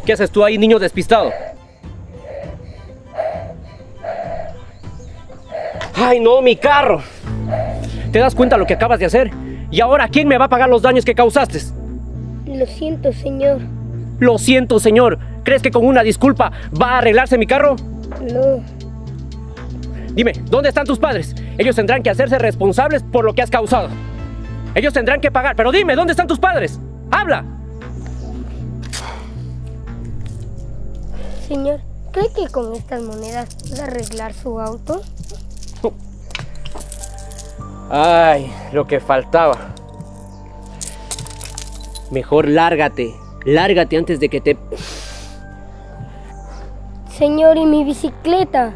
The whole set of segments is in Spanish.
¿Qué haces tú ahí, niño despistado? ¡Ay, no, mi carro! ¿Te das cuenta lo que acabas de hacer? ¿Y ahora quién me va a pagar los daños que causaste? Lo siento, señor. Lo siento, señor. ¿Crees que con una disculpa va a arreglarse mi carro? No. Dime, ¿dónde están tus padres? Ellos tendrán que hacerse responsables por lo que has causado. Ellos tendrán que pagar, pero dime, ¿dónde están tus padres? ¡Habla! Señor, ¿cree que con estas monedas puede arreglar su auto? Ay, lo que faltaba. Mejor lárgate. Lárgate antes de que te... Señor, ¿y mi bicicleta?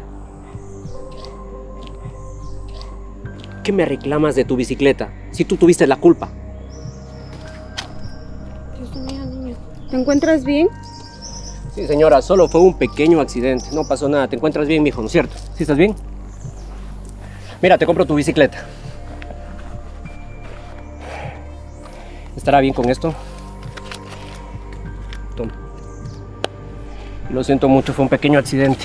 ¿Qué me reclamas de tu bicicleta? Si tú tuviste la culpa. Dios mío, niño. ¿Te encuentras bien? Sí, señora, solo fue un pequeño accidente. No pasó nada. ¿Te encuentras bien, mijo, no es cierto? ¿Sí estás bien? Mira, te compro tu bicicleta. ¿Estará bien con esto? Toma. Lo siento mucho, fue un pequeño accidente.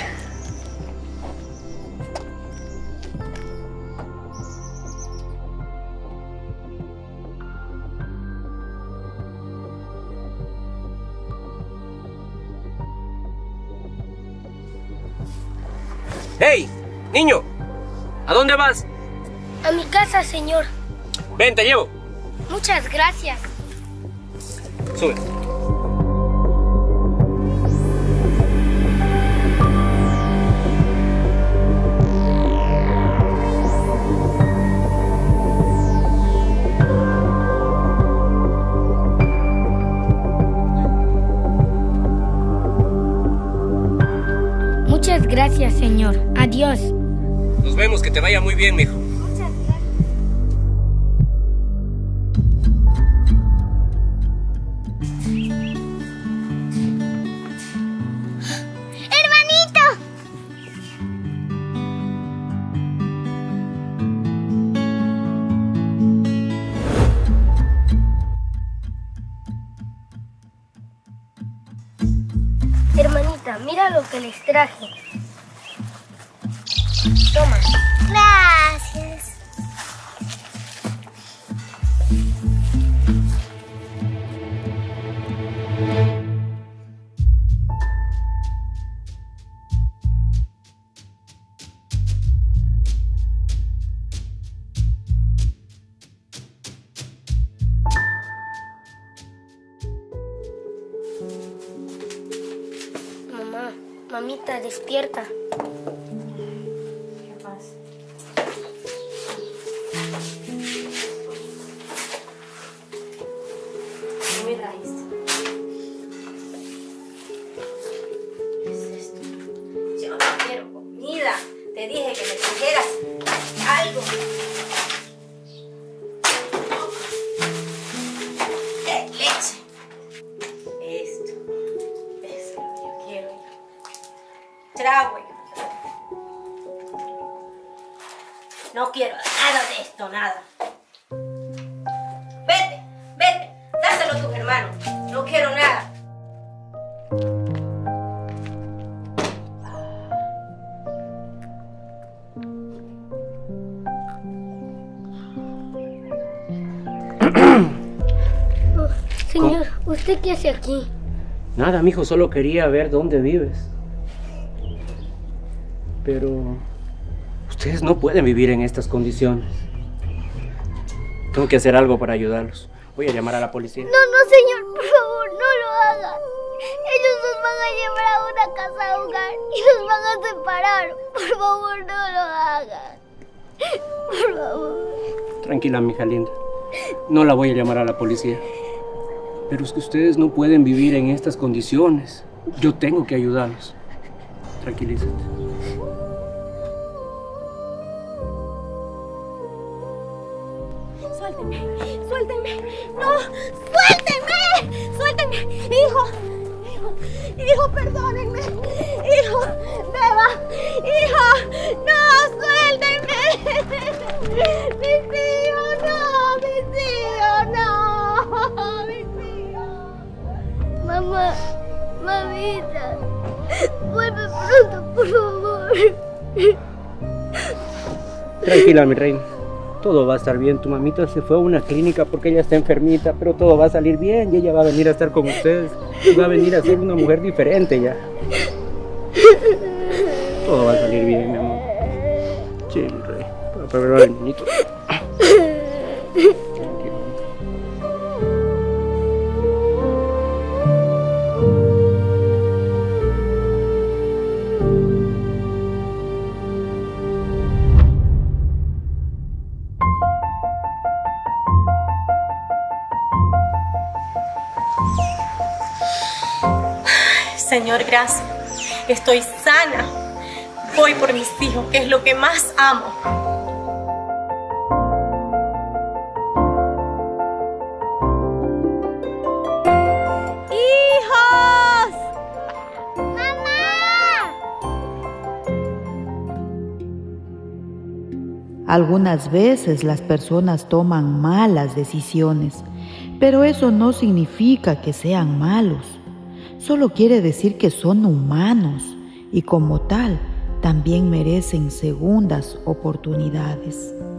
¡Hey! ¡Niño! ¿A dónde vas? A mi casa, señor. Ven, te llevo. Muchas gracias. Sube. Muchas gracias, señor. Adiós. Nos vemos, que te vaya muy bien, mijo. Muchas gracias. ¡Hermanito! Hermanita, mira lo que les traje. Toma. Gracias. Mamá, mamita, despierta. ¿Qué pasa? Mira esto. ¿Qué es esto? Yo no quiero comida. Te dije que me trajeras algo. De leche. Esto. Eso es lo que yo quiero. Trago. No quiero nada de esto, nada. Vete, vete. Dáselo a tus hermanos. No quiero nada. Señor, ¿usted qué hace aquí? Nada, mijo, solo quería ver dónde vives. Pero ustedes no pueden vivir en estas condiciones. Tengo que hacer algo para ayudarlos. Voy a llamar a la policía. No, no, señor, por favor, no lo hagan. Ellos nos van a llevar a una casa hogar y nos van a separar. Por favor, no lo hagan. Por favor. Tranquila, mija linda. No la voy a llamar a la policía. Pero es que ustedes no pueden vivir en estas condiciones. Yo tengo que ayudarlos. Tranquilízate. Suéltenme, suéltenme. No, suéltenme, suéltenme. Hijo, hijo, perdónenme. Hijo, beba, hijo, no, suéltenme. Mis hijos, no, mis hijos, no, mis hijos. Mamá, Mamita, vuelve pronto, por favor. Tranquila, mi reina. Todo va a estar bien. Tu mamita se fue a una clínica porque ella está enfermita, pero todo va a salir bien y ella va a venir a estar con ustedes. Y va a venir a ser una mujer diferente ya. Todo va a salir bien, mi amor. Sí, mi rey. Para ver al niñito. Señor, gracias. Estoy sana. Voy por mis hijos, que es lo que más amo. ¡Hijos! ¡Mamá! Algunas veces las personas toman malas decisiones, pero eso no significa que sean malos. Solo quiere decir que son humanos y como tal también merecen segundas oportunidades.